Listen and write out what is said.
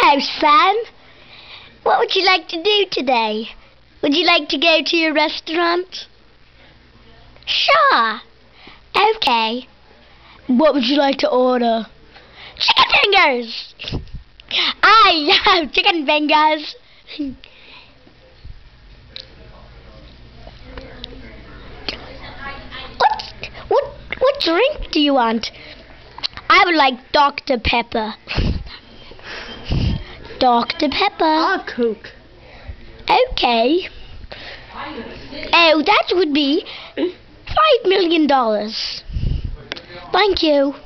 Hello, Sam. What would you like to do today? Would you like to go to your restaurant? Sure. Okay. What would you like to order? Chicken fingers! I love chicken fingers! What drink do you want? I would like Dr. Pepper. Dr. Pepper. I'll have Coke. Okay. Oh, that would be $5 million. Thank you.